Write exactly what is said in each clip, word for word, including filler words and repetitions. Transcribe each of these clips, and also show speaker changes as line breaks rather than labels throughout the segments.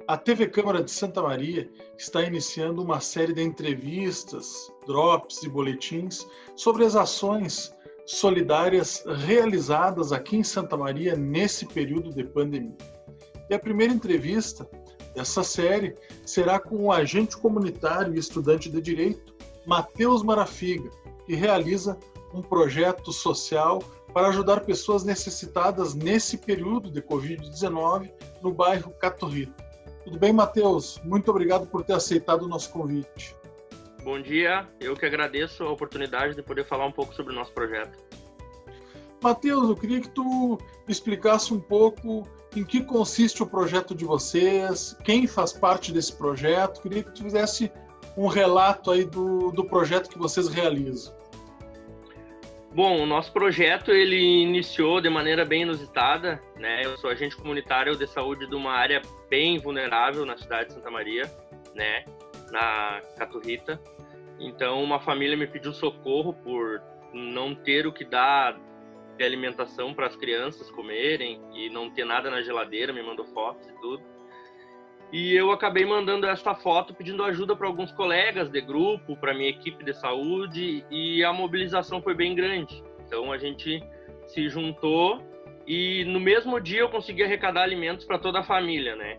A T V Câmara de Santa Maria está iniciando uma série de entrevistas, drops e boletins sobre as ações solidárias realizadas aqui em Santa Maria nesse período de pandemia. E a primeira entrevista dessa série será com o agente comunitário e estudante de Direito, Matheus Marafiga, que realiza um projeto social para ajudar pessoas necessitadas nesse período de covid dezenove no bairro Caturrita. Tudo bem, Matheus? Muito obrigado por ter aceitado o nosso convite.
Bom dia, eu que agradeço a oportunidade de poder falar um pouco sobre o nosso projeto.
Matheus, eu queria que tu explicasse um pouco em que consiste o projeto de vocês, quem faz parte desse projeto. Eu queria que tu fizesse um relato aí do, do projeto que vocês realizam.
Bom, o nosso projeto ele iniciou de maneira bem inusitada, né? Eu sou agente comunitário de saúde de uma área bem vulnerável na cidade de Santa Maria, né? Na Caturrita. Então, uma família me pediu socorro por não ter o que dar de alimentação para as crianças comerem e não ter nada na geladeira, me mandou fotos e tudo. E eu acabei mandando essa foto pedindo ajuda para alguns colegas de grupo, para minha equipe de saúde, e a mobilização foi bem grande. Então a gente se juntou e no mesmo dia eu consegui arrecadar alimentos para toda a família, né?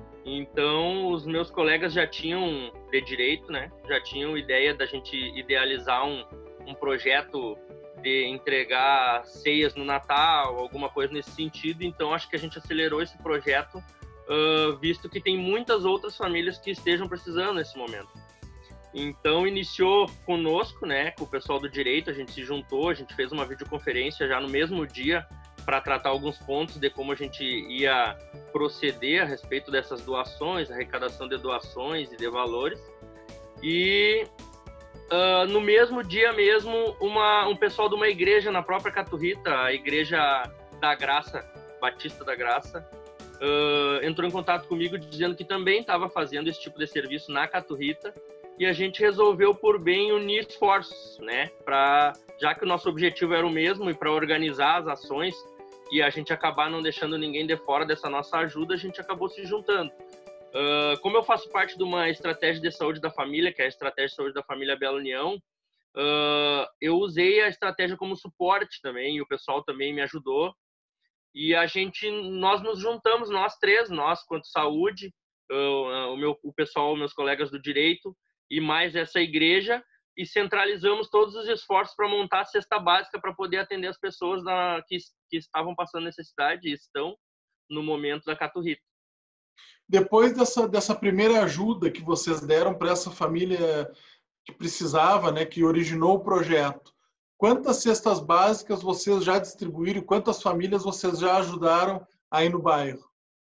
Então os meus colegas já tinham de direito, né? Já tinham ideia da gente idealizar um, um projeto de entregar ceias no Natal, alguma coisa nesse sentido. Então acho que a gente acelerou esse projeto, Uh, visto que tem muitas outras famílias que estejam precisando nesse momento. Então, iniciou conosco, né, com o pessoal do direito, a gente se juntou, a gente fez uma videoconferência já no mesmo dia para tratar alguns pontos de como a gente ia proceder a respeito dessas doações, arrecadação de doações e de valores. E uh, no mesmo dia mesmo, uma, um pessoal de uma igreja na própria Caturrita, a Igreja da Graça, Batista da Graça, Uh, entrou em contato comigo dizendo que também estava fazendo esse tipo de serviço na Caturrita, e a gente resolveu por bem unir esforços, né, para, já que o nosso objetivo era o mesmo, e para organizar as ações e a gente acabar não deixando ninguém de fora dessa nossa ajuda, a gente acabou se juntando. Uh, como eu faço parte de uma estratégia de saúde da família, que é a estratégia de saúde da família Bela União, uh, eu usei a estratégia como suporte também, e o pessoal também me ajudou. E a gente, nós nos juntamos, nós três, nós quanto saúde, o, meu, o pessoal, meus colegas do direito e mais essa igreja, e centralizamos todos os esforços para montar a cesta básica para poder atender as pessoas na, que, que estavam passando necessidade e estão no momento da Caturrita.
Depois dessa, dessa primeira ajuda que vocês deram para essa família que precisava, né, que originou o projeto, quantas cestas básicas vocês já distribuíram? Quantas famílias vocês já ajudaram aí no bairro?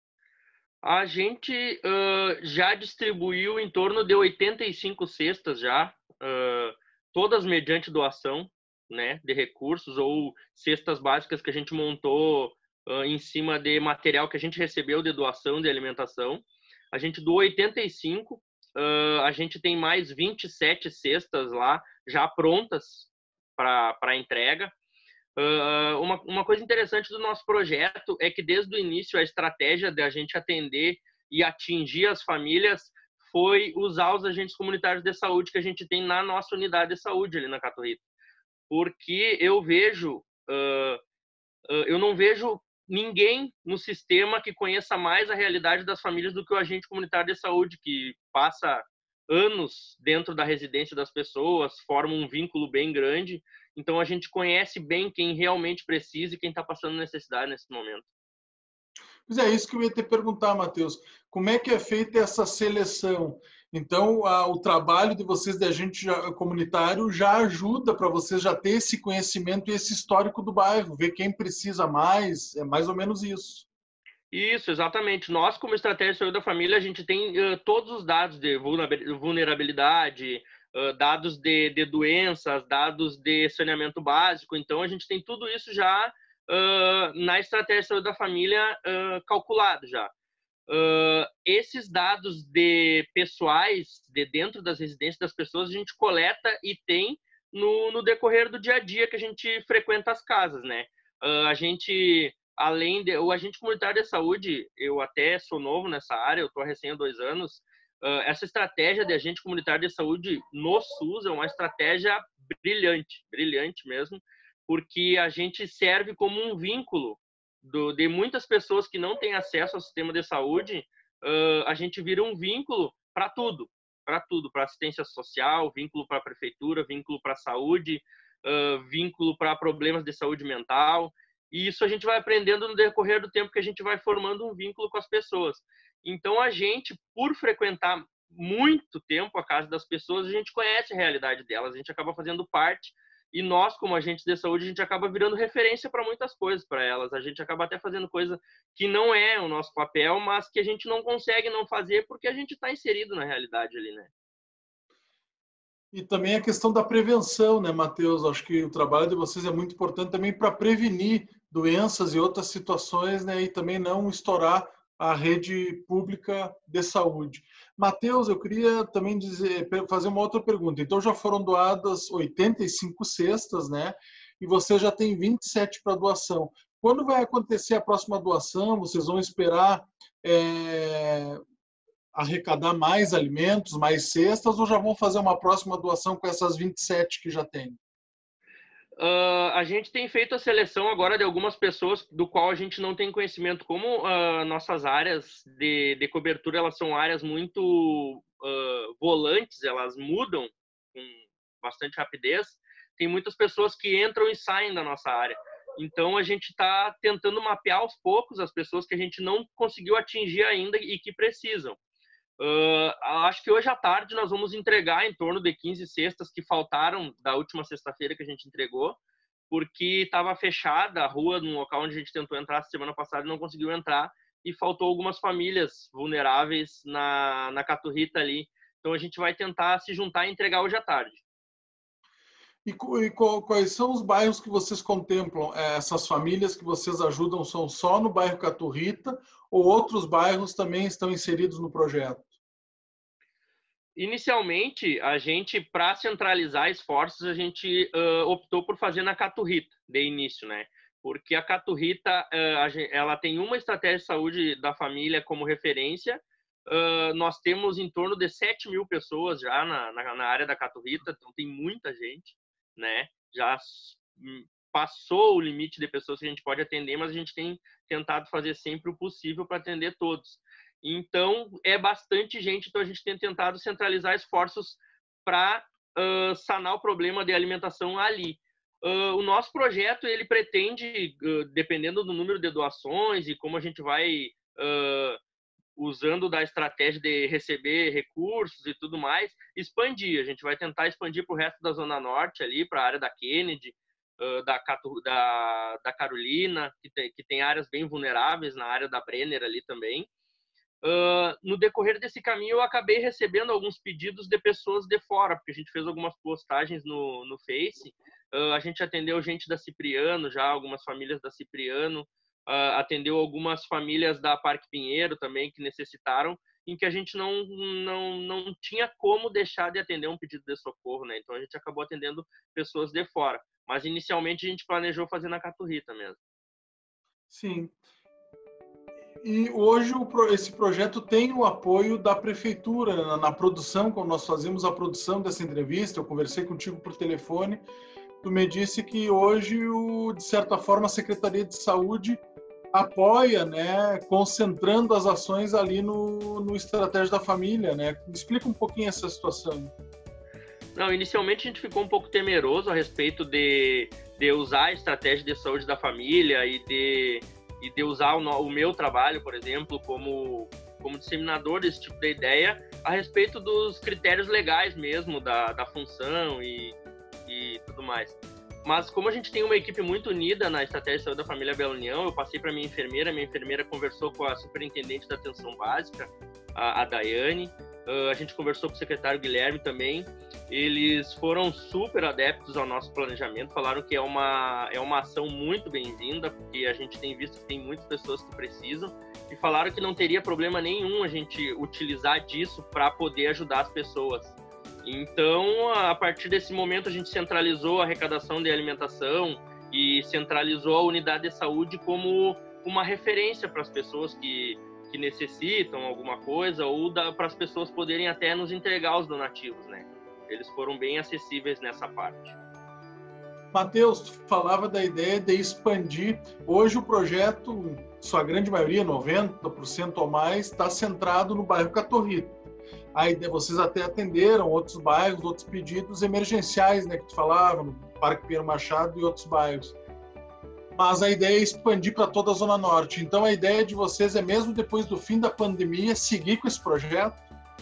A gente uh, já distribuiu em torno de oitenta e cinco cestas já, uh, todas mediante doação, né, de recursos ou cestas básicas que a gente montou uh, em cima de material que a gente recebeu de doação de alimentação. A gente doou oitenta e cinco, uh, a gente tem mais vinte e sete cestas lá já prontas para entrega. Uh, uma, uma coisa interessante do nosso projeto é que desde o início a estratégia de a gente atender e atingir as famílias foi usar os agentes comunitários de saúde que a gente tem na nossa unidade de saúde ali na Caturrita. Porque eu vejo, uh, uh, eu não vejo ninguém no sistema que conheça mais a realidade das famílias do que o agente comunitário de saúde, que passa anos dentro da residência das pessoas, forma um vínculo bem grande. Então a gente conhece bem quem realmente precisa e quem está passando necessidade nesse momento.
Pois é, isso que eu ia te perguntar, Matheus. Como é que é feita essa seleção? Então, a, o trabalho de vocês, de agente já, comunitário, já ajuda para vocês já ter esse conhecimento e esse histórico do bairro, ver quem precisa mais, é mais ou menos isso.
Isso, exatamente. Nós, como estratégia de saúde da família, a gente tem uh, todos os dados de vulnerabilidade, uh, dados de, de doenças, dados de saneamento básico. Então, a gente tem tudo isso já uh, na estratégia de saúde da família uh, calculado já. Uh, esses dados de pessoais, de dentro das residências das pessoas, a gente coleta e tem no, no decorrer do dia a dia que a gente frequenta as casas, né? Uh, a gente além de... O agente comunitário de saúde, eu até sou novo nessa área, eu estou recém há dois anos, uh, essa estratégia de agente comunitário de saúde no SUS é uma estratégia brilhante, brilhante mesmo, porque a gente serve como um vínculo do, de muitas pessoas que não têm acesso ao sistema de saúde, uh, a gente vira um vínculo para tudo, para tudo, para assistência social, vínculo para a prefeitura, vínculo para a saúde, uh, vínculo para problemas de saúde mental, e isso a gente vai aprendendo no decorrer do tempo que a gente vai formando um vínculo com as pessoas. Então a gente, por frequentar muito tempo a casa das pessoas, a gente conhece a realidade delas, a gente acaba fazendo parte, e nós, como agentes de saúde, a gente acaba virando referência para muitas coisas para elas. A gente acaba até fazendo coisa que não é o nosso papel, mas que a gente não consegue não fazer porque a gente está inserido na realidade ali, né?
E também a questão da prevenção, né, Matheus? Acho que o trabalho de vocês é muito importante também para prevenir doenças e outras situações, né, e também não estourar a rede pública de saúde. Matheus, eu queria também dizer, fazer uma outra pergunta. Então, já foram doadas oitenta e cinco cestas, né? E você já tem vinte e sete para doação. Quando vai acontecer a próxima doação? Vocês vão esperar é, arrecadar mais alimentos, mais cestas, ou já vão fazer uma próxima doação com essas vinte e sete que já tem?
Uh, a gente tem feito a seleção agora de algumas pessoas do qual a gente não tem conhecimento. Como uh, nossas áreas de, de cobertura, elas são áreas muito uh, volantes, elas mudam com bastante rapidez, tem muitas pessoas que entram e saem da nossa área. Então a gente está tentando mapear aos poucos as pessoas que a gente não conseguiu atingir ainda e que precisam. Uh, acho que hoje à tarde nós vamos entregar em torno de quinze cestas que faltaram da última sexta-feira que a gente entregou, porque estava fechada a rua no local onde a gente tentou entrar semana passada e não conseguiu entrar, e faltou algumas famílias vulneráveis na, na Caturrita ali. Então a gente vai tentar se juntar e entregar hoje à tarde.
E, e quais são os bairros que vocês contemplam? Essas famílias que vocês ajudam são só no bairro Caturrita ou outros bairros também estão inseridos no projeto?
Inicialmente, a gente, para centralizar esforços, a gente uh, optou por fazer na Caturrita, de início, né? Porque a Caturrita, uh, ela tem uma estratégia de saúde da família como referência. Uh, nós temos em torno de sete mil pessoas já na, na, na área da Caturrita, então tem muita gente, né? Já passou o limite de pessoas que a gente pode atender, mas a gente tem tentado fazer sempre o possível para atender todos. Então, é bastante gente, então a gente tem tentado centralizar esforços para uh, sanar o problema de alimentação ali. Uh, o nosso projeto, ele pretende, uh, dependendo do número de doações e como a gente vai uh, usando da estratégia de receber recursos e tudo mais, expandir. A gente vai tentar expandir para o resto da Zona Norte, ali para a área da Kennedy, uh, da, da, da Carolina, que tem, que tem áreas bem vulneráveis, na área da Brenner ali também. Uh, no decorrer desse caminho, eu acabei recebendo alguns pedidos de pessoas de fora, porque a gente fez algumas postagens no, no Face. Uh, a gente atendeu gente da Cipriano já, algumas famílias da Cipriano, uh, atendeu algumas famílias da Parque Pinheiro também, que necessitaram, em que a gente não, não, não tinha como deixar de atender um pedido de socorro, né? Então a gente acabou atendendo pessoas de fora. Mas inicialmente a gente planejou fazer na Caturrita mesmo.
Sim. E hoje esse projeto tem o apoio da prefeitura na, na produção, quando nós fazemos a produção dessa entrevista. Eu conversei contigo por telefone, tu me disse que hoje, o, de certa forma, a Secretaria de Saúde apoia, né, concentrando as ações ali no, no Estratégia da Família, né? Me explica um pouquinho essa situação.
Não, inicialmente a gente ficou um pouco temeroso a respeito de, de usar a Estratégia de Saúde da Família e de... e de usar o, o meu trabalho, por exemplo, como, como disseminador desse tipo de ideia, a respeito dos critérios legais mesmo, da, da função e, e tudo mais. Mas como a gente tem uma equipe muito unida na Estratégia de Saúde da Família Bela União, eu passei para minha enfermeira, minha enfermeira conversou com a superintendente da atenção básica, a, a Daiane, uh, a gente conversou com o secretário Guilherme também. Eles foram super adeptos ao nosso planejamento, falaram que é uma, é uma ação muito bem-vinda, porque a gente tem visto que tem muitas pessoas que precisam, e falaram que não teria problema nenhum a gente utilizar disso para poder ajudar as pessoas. Então, a partir desse momento, a gente centralizou a arrecadação de alimentação e centralizou a unidade de saúde como uma referência para as pessoas que, que necessitam alguma coisa, ou para as pessoas poderem até nos entregar os donativos, né? Eles foram bem acessíveis nessa parte.
Matheus, tu falava da ideia de expandir. Hoje o projeto, sua grande maioria, noventa por cento ou mais, está centrado no bairro Caturrita. Aí vocês até atenderam outros bairros, outros pedidos emergenciais, né, que tu falava, no Parque Pinheiro Machado e outros bairros. Mas a ideia é expandir para toda a Zona Norte. Então a ideia de vocês é, mesmo depois do fim da pandemia, seguir com esse projeto?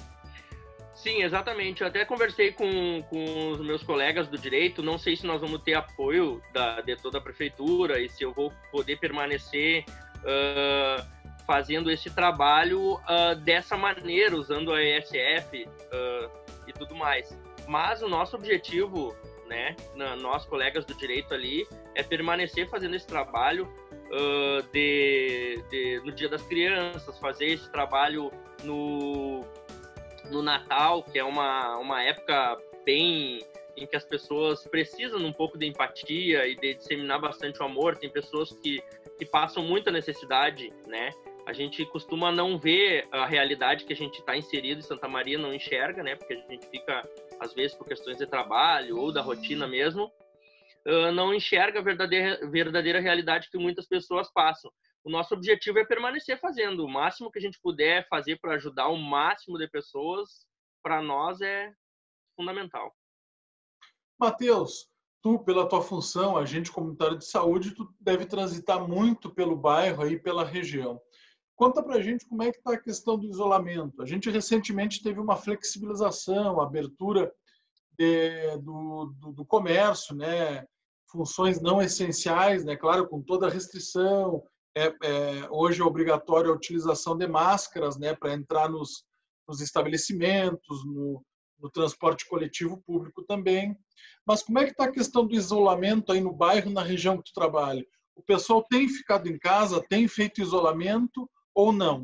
Sim, exatamente. Eu até conversei com, com os meus colegas do direito, não sei se nós vamos ter apoio da, de toda a prefeitura e se eu vou poder permanecer uh, fazendo esse trabalho uh, dessa maneira, usando a E S F uh, e tudo mais. Mas o nosso objetivo, né, na, nós colegas do direito ali, é permanecer fazendo esse trabalho uh, de, de, no Dia das Crianças, fazer esse trabalho no... no Natal, que é uma, uma época bem em que as pessoas precisam um pouco de empatia e de disseminar bastante o amor. Tem pessoas que, que passam muita necessidade, né? A gente costuma não ver a realidade que a gente está inserido em Santa Maria, não enxerga, né? Porque a gente fica, às vezes, por questões de trabalho ou da rotina mesmo, uh, não enxerga a verdadeira, verdadeira realidade que muitas pessoas passam. O nosso objetivo é permanecer fazendo o máximo que a gente puder fazer para ajudar o máximo de pessoas. Para nós é fundamental.
Matheus, tu, pela tua função, agente comunitário de saúde, tu deve transitar muito pelo bairro e pela região. Conta pra gente como é que está a questão do isolamento. A gente recentemente teve uma flexibilização, abertura de, do, do, do comércio, né? Funções não essenciais, né? Claro, com toda a restrição. É, é, hoje é obrigatória a utilização de máscaras, né, para entrar nos, nos estabelecimentos, no, no transporte coletivo público também. Mas como é que está a questão do isolamento aí no bairro, na região que tu trabalha? O pessoal tem ficado em casa, tem feito isolamento ou não?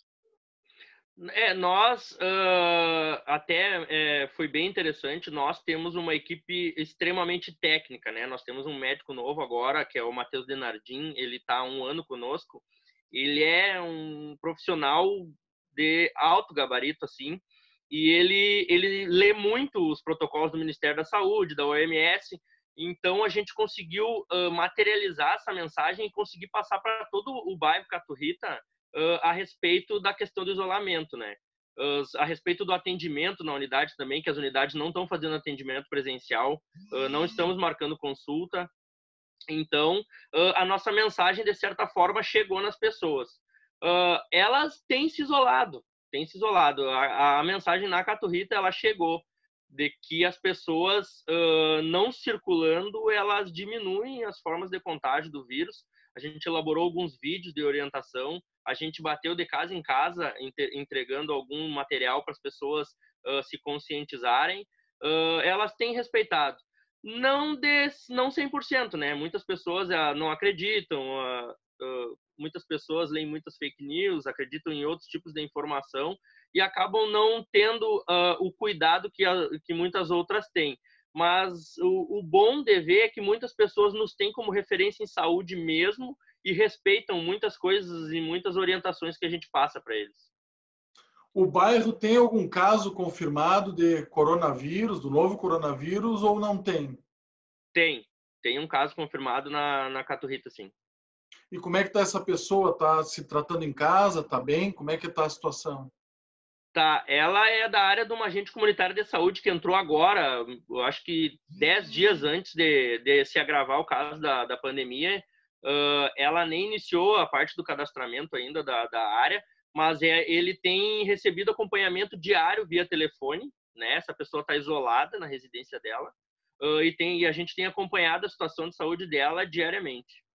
É, nós, uh, até é, foi bem interessante, nós temos uma equipe extremamente técnica, né? Nós temos um médico novo agora, que é o Matheus Denardim, ele está há um ano conosco. Ele é um profissional de alto gabarito, assim, e ele, ele lê muito os protocolos do Ministério da Saúde, da O M S, então a gente conseguiu uh, materializar essa mensagem e conseguir passar para todo o bairro Caturrita Uh, a respeito da questão do isolamento, né? Uh, a respeito do atendimento na unidade também, que as unidades não estão fazendo atendimento presencial, uh, não estamos marcando consulta. Então, uh, a nossa mensagem, de certa forma, chegou nas pessoas. Uh, elas têm se isolado, têm se isolado. A, a mensagem na Caturrita, ela chegou, de que as pessoas uh, não circulando, elas diminuem as formas de contágio do vírus. A gente elaborou alguns vídeos de orientação, a gente bateu de casa em casa, entregando algum material para as pessoas uh, se conscientizarem. Uh, elas têm respeitado. Não, de, não cem por cento, né? Muitas pessoas uh, não acreditam, uh, uh, muitas pessoas leem muitas fake news, acreditam em outros tipos de informação e acabam não tendo uh, o cuidado que, a, que muitas outras têm. Mas o, o bom de ver é que muitas pessoas nos têm como referência em saúde mesmo e respeitam muitas coisas e muitas orientações que a gente passa para eles.
O bairro tem algum caso confirmado de coronavírus, do novo coronavírus, ou não tem?
Tem. Tem um caso confirmado na, na Caturrita, sim.
E como é que está essa pessoa? Está se tratando em casa? Está bem? Como é que está a situação?
Tá, ela é da área de uma agente comunitária de saúde que entrou agora, eu acho que dez dias antes de, de se agravar o caso da, da pandemia. Uh, ela nem iniciou a parte do cadastramento ainda da, da área, mas é, ele tem recebido acompanhamento diário via telefone, né? Essa pessoa está isolada na residência dela, uh, e, tem, e a gente tem acompanhado a situação de saúde dela diariamente.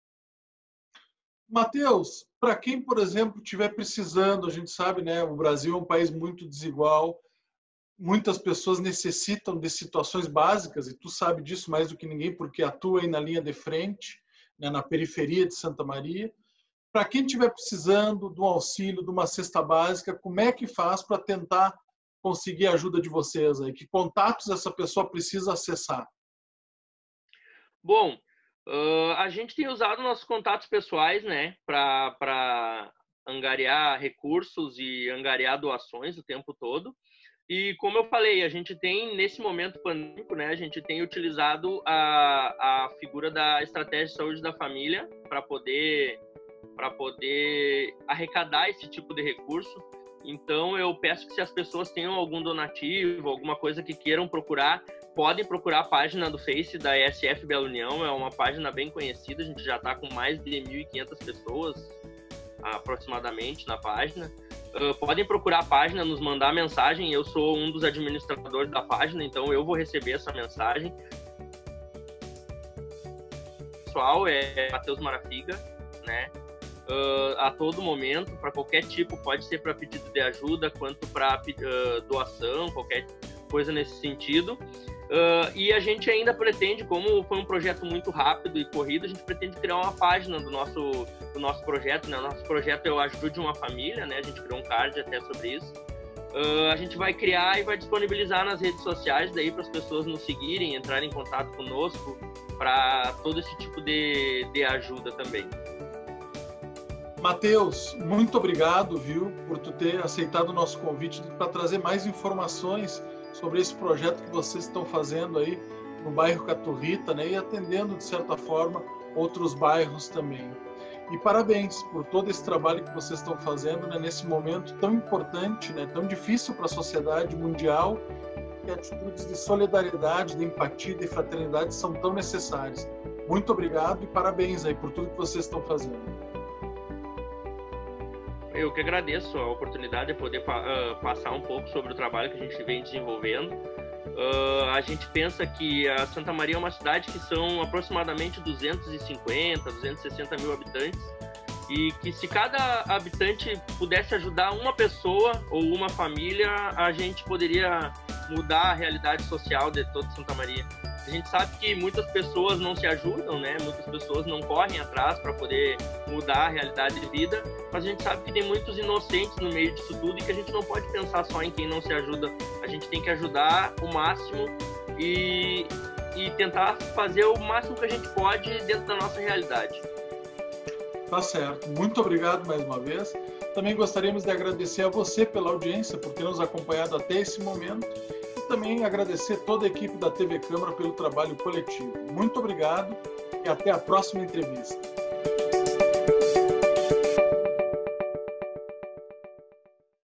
Matheus, para quem, por exemplo, estiver precisando, a gente sabe, né, o Brasil é um país muito desigual, muitas pessoas necessitam de situações básicas, e tu sabe disso mais do que ninguém, porque atua aí na linha de frente, né, na periferia de Santa Maria. Para quem estiver precisando de um auxílio, de uma cesta básica, como é que faz para tentar conseguir a ajuda de vocês aí? Que contatos essa pessoa precisa acessar?
Bom, Uh, a gente tem usado nossos contatos pessoais, né, para angariar recursos e angariar doações o tempo todo. E como eu falei, a gente tem, nesse momento pandêmico, né, a gente tem utilizado a, a figura da estratégia de saúde da família para poder, para poder arrecadar esse tipo de recurso. Então, eu peço que se as pessoas tenham algum donativo, alguma coisa que queiram procurar, podem procurar a página do Face da E S F Bela União, é uma página bem conhecida, a gente já está com mais de mil e quinhentas pessoas aproximadamente na página. Uh, podem procurar a página, nos mandar mensagem, eu sou um dos administradores da página, então eu vou receber essa mensagem. O pessoal é Matheus Marafiga, né? Uh, a todo momento, para qualquer tipo, pode ser para pedido de ajuda, quanto para uh, doação, qualquer coisa nesse sentido. Uh, e a gente ainda pretende, como foi um projeto muito rápido e corrido, a gente pretende criar uma página do nosso, do nosso projeto, né? O nosso projeto é o Ajude uma Família, né? A gente criou um card até sobre isso. Uh, a gente vai criar e vai disponibilizar nas redes sociais daí para as pessoas nos seguirem, entrarem em contato conosco para todo esse tipo de, de ajuda também.
Matheus, muito obrigado, viu, por tu ter aceitado o nosso convite para trazer mais informações sobre esse projeto que vocês estão fazendo aí no bairro Caturrita, né, e atendendo, de certa forma, outros bairros também. E parabéns por todo esse trabalho que vocês estão fazendo, né, nesse momento tão importante, né, tão difícil para a sociedade mundial, que atitudes de solidariedade, de empatia, de fraternidade são tão necessárias. Muito obrigado e parabéns aí por tudo que vocês estão fazendo.
Eu que agradeço a oportunidade de poder uh, passar um pouco sobre o trabalho que a gente vem desenvolvendo. Uh, a gente pensa que a Santa Maria é uma cidade que são aproximadamente duzentos e cinquenta, duzentos e sessenta mil habitantes, e que se cada habitante pudesse ajudar uma pessoa ou uma família, a gente poderia mudar a realidade social de toda Santa Maria. A gente sabe que muitas pessoas não se ajudam, né? Muitas pessoas não correm atrás para poder mudar a realidade de vida, mas a gente sabe que tem muitos inocentes no meio disso tudo e que a gente não pode pensar só em quem não se ajuda. A gente tem que ajudar o máximo e, e tentar fazer o máximo que a gente pode dentro da nossa realidade.
Tá certo. Muito obrigado mais uma vez. Também gostaríamos de agradecer a você pela audiência, por ter nos acompanhado até esse momento. Também agradecer toda a equipe da T V Câmara pelo trabalho coletivo. Muito obrigado e até a próxima entrevista.